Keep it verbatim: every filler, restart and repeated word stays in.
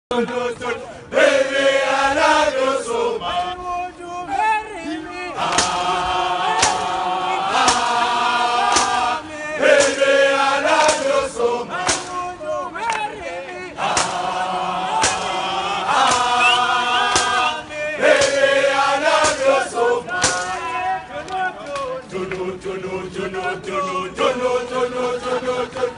Baby, I love you so much. Would you marry me? Ah, baby, I love you so much. Would you marry me? Ah, baby, I love you so much. Juno, Juno, Juno, Juno, Juno, Juno, Juno, Juno.